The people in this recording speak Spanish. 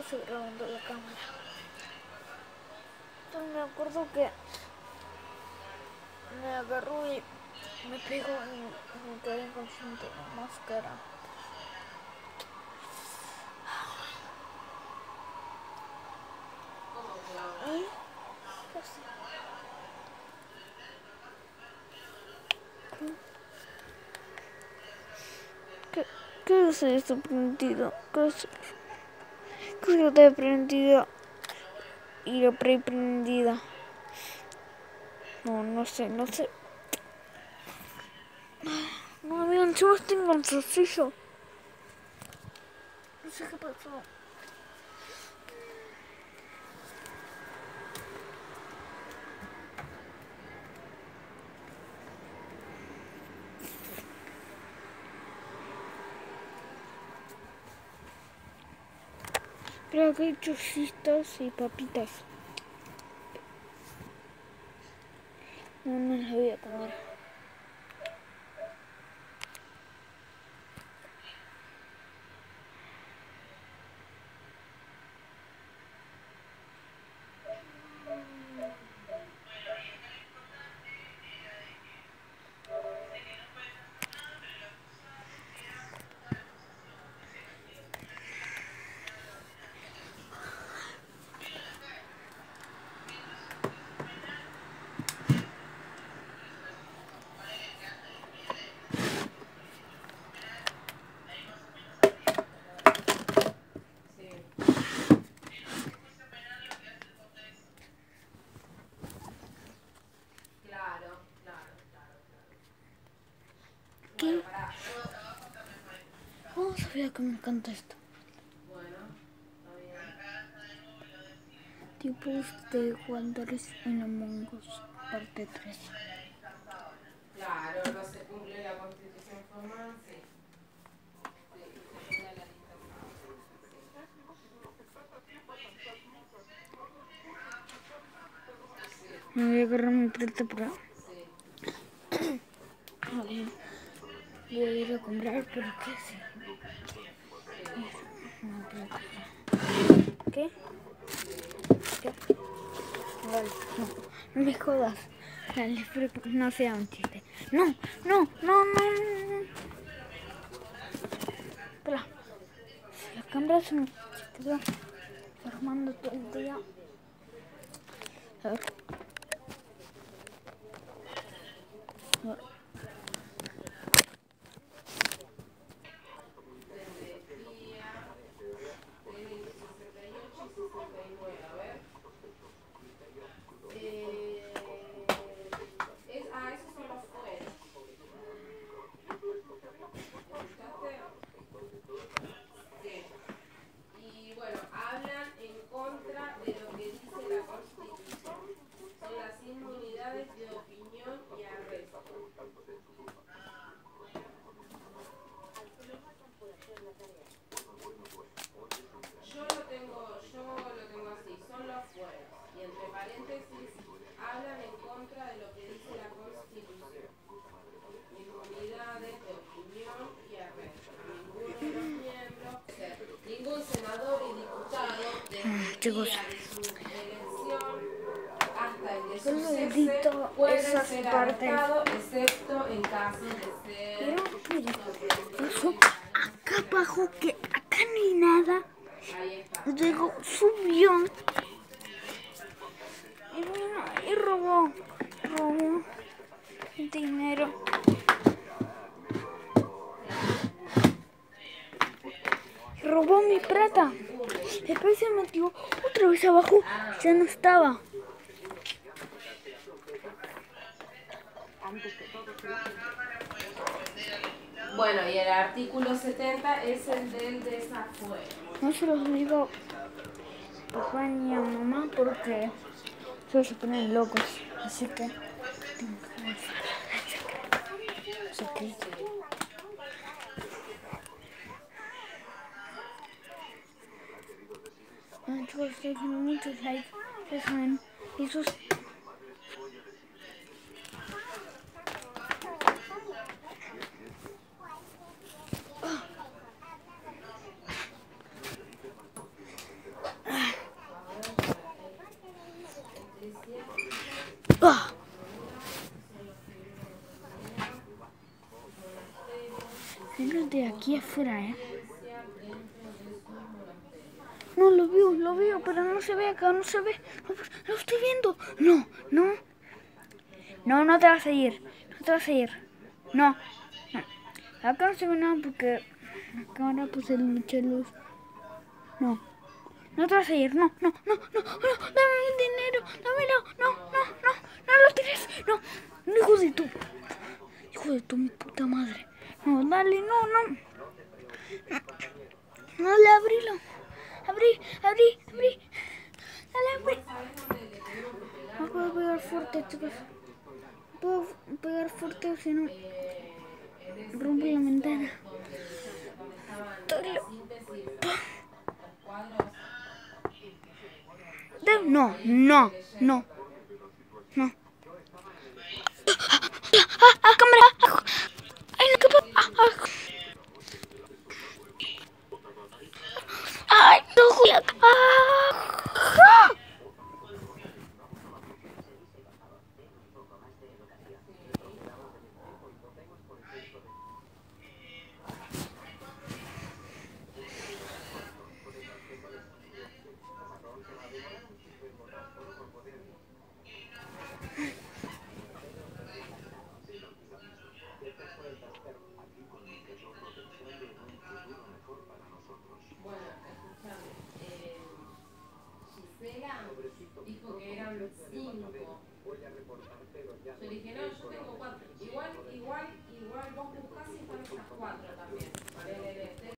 puse grabando la cámara. Entonces me acuerdo que me agarró y me pegó y me quedé inconsciente en la máscara. ¿Y qué hace? ¿Qué hace esto prendido? ¿Qué hace? ¿Qué está prendida? Y la prendida. No sé. No, amigo, encima tengo un salsillo. No sé qué pasó. Creo que hay churritos y papitas. No las voy a comer. ¿Qué? ¿Cómo sabía que me encanta esto? Tipos de jugadores en Among Us, parte 3. Claro, no se cumple la Constitución formal, sí. Me voy a agarrar mi plata para... Voy a ir a comprar, pero ¿qué hace? ¿Qué? Vale, no me jodas. Dale, espero que no sea un chiste. No. Espera. La cámara se me quedó formando todo el día. A ver. Esos son los fueros. ¿Escuchaste? Sí. Y bueno, hablan en contra de lo que dice la Constitución. Son las inmunidades de opinión y arresto. Yo lo tengo así, son los fueros. Y entre paréntesis, hablan en contra de lo que dice la Constitución. Inmunidades de opinión y arresto. Ninguno de los miembros, ningún senador y diputado, desde el día de su elección hasta el de su cese, puede ser arrestado, excepto en caso de ser... Pero, mire, eso acá abajo, que acá no hay nada. Luego subió y vino y robó dinero. Robó mi plata. Después se metió otra vez abajo, ya no estaba. Bueno, y el artículo 70 es el del desafuero. No se los digo a papá ni a mamá porque se ponen locos. Así que secreto. Bueno, chicos, estoy haciendo muchos likes. Ya saben, esos... Vengo de aquí afuera, No, lo veo, pero no se ve acá, no se ve. No, lo estoy viendo. No, no. No, no te vas a ir. No te vas a ir. No. Acá no se ve nada porque acá ahora puse mucha luz. No. No te vas a ir. No, no, no, no, no. Dame el dinero. Dámelo. No, no, no. No lo tires. No. Hijo de tu. Hijo de tu puta madre. No, dale, no, no. No, le abrilo. Abrí. Dale, abrí. No puedo pegar fuerte, chicos. No puedo pegar fuerte, si no rompo la ventana. No, no, no. No. Cámara. Ay, no, ¿qué pasa? Ay, no, Julia. Dijo que eran 5. Yo dije, no, yo tengo 4. Igual vos buscás y están estas 4 también.